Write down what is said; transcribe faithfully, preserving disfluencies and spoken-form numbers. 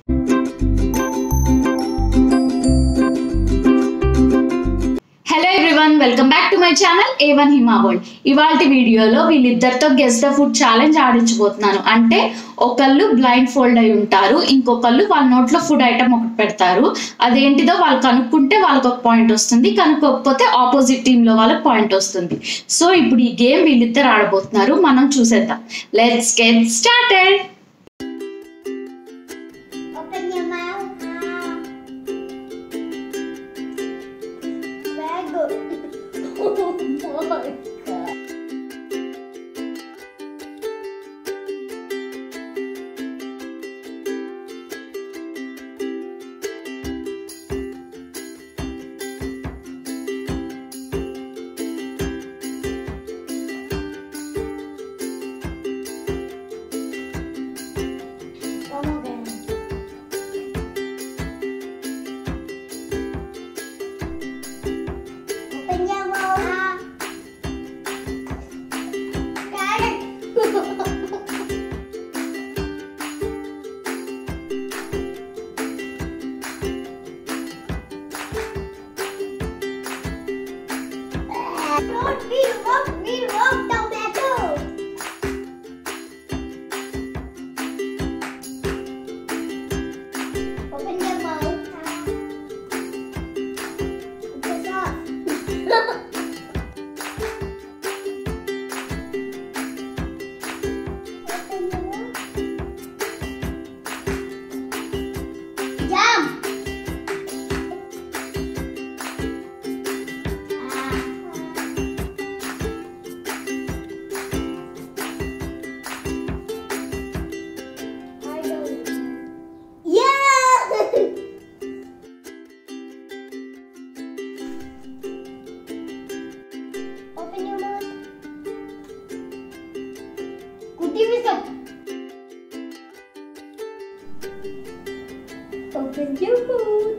Hello everyone, welcome back to my channel A one Hima World. ఇవాల్టి వీడియోలో వీళ్ళిద్దరితో guess the food challenge ఆడించబోతున్నాను. అంటే ఒకళ్ళు బ్లైండ్ ఫోల్డ్ అయి ఉంటారు, ఇంకొకళ్ళు వాళ్ళ నోట్లో ఫుడ్ ఐటమ్ ఒకటి పెడతారు. అదేంటిదో వాళ్ళు కనుక్కుంటే వాళ్ళకి ఒక పాయింట్ వస్తుంది, కనుక్కోకపోతే ఆపోజిట్ టీమ్ లో వాళ్ళకి పాయింట్ వస్తుంది. సో ఇప్పుడు ఈ గేమ్ వీళ్ళిద్దరు ఆడబోతున్నారు, మనం చూసేద్దాం. Let's get started. We love, we love tomato. Open your mouth. It's off. Open your mouth. Jump. Open your mouth. Kutti with up. Open your mouth.